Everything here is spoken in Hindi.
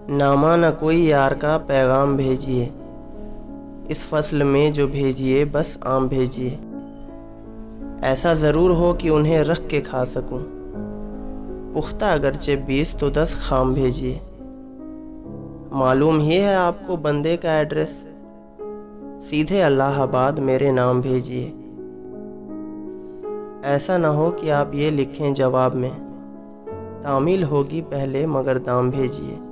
नामा न कोई यार का पैगाम भेजिए, इस फसल में जो भेजिए बस आम भेजिए। ऐसा ज़रूर हो कि उन्हें रख के खा सकूं, पुख्ता अगरचे 20 तो 10 खाम भेजिए। मालूम ही है आपको बंदे का एड्रेस, सीधे इलाहाबाद मेरे नाम भेजिए। ऐसा ना हो कि आप ये लिखें जवाब में, तामील होगी पहले मगर दाम भेजिए।